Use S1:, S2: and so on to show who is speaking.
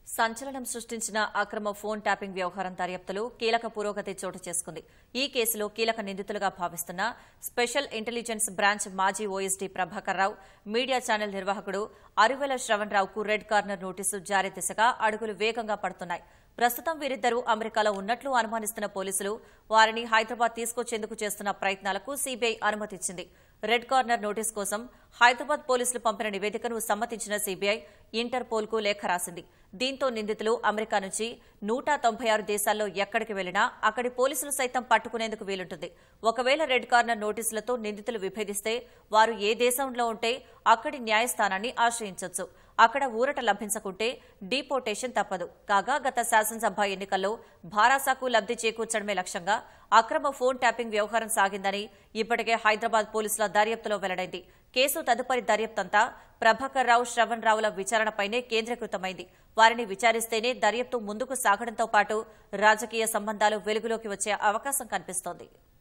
S1: సంచలనం సృష్టించిన అక్రమ ఫోన్ ట్యాపింగ్ వ్యవహారం దర్యాప్తులో కీలక పురోగతి చోటు చేసుకుంది. ఈ కేసులో కీలక నిందితులుగా భావిస్తున్న స్పెషల్ ఇంటెలిజెన్స్ బ్రాంచ్ మాజీ OSD Prabhakar Rao, media channel నిర్వాహకుడు అరువెల శ్రవణ్ రావుకు రెడ్ కార్నర్ నోటీసు జారీ దిశగా అడుగులు వేగంగా పడుతున్నాయి. ప్రస్తుతం వీరిద్దరూ అమెరికాలో ఉన్నట్లు అనుమానిస్తున్న పోలీసులు వారిని హైదరాబాద్ తీసుకొచ్చేందుకు చేస్తున్న ప్రయత్నాలకు సీబీఐ అనుమతిచ్చింది. రెడ్ కార్నర్ నోటీస్ కోసం హైదరాబాద్ పోలీసులు పంపిన నివేదికను సమ్మతించిన సీబీఐ ఇంటర్పోల్కు లేఖ రాసింది. దీంతో నిందితులు అమెరికా నుంచి 196 దేశాల్లో ఎక్కడికి వెళ్లినా అక్కడి పోలీసులు సైతం పట్టుకునేందుకు వీలుంటుంది. ఒకవేళ రెడ్ కార్నర్ నోటీసులతో నిందితులు విభేదిస్తే వారు ఏ దేశంలో ఉంటే అక్కడి న్యాయస్థానాన్ని ఆశ్రయించవచ్చు. అక్కడ ఊరట లభించకుంటే డీపోర్టేషన్ తప్పదు. కాగా గత శాసనసభ ఎన్నికల్లో భారాసాకు లబ్ది చేకూర్చడమే లక్ష్యంగా అక్రమ ఫోన్ ట్యాపింగ్ వ్యవహారం సాగిందని ఇప్పటికే హైదరాబాద్ పోలీసుల దర్యాప్తులో వెల్లడైంది. కేసు తదుపరి దర్యాప్తంతా ప్రభాకర్ రావు, శ్రవణ్ రావుల విచారణపైనే కేంద్రీకృతమైంది. వారిని విచారిస్తేనే దర్యాప్తు ముందుకు సాగడంతో పాటు రాజకీయ సంబంధాలు వెలుగులోకి వచ్చే అవకాశం కనిపిస్తోంది.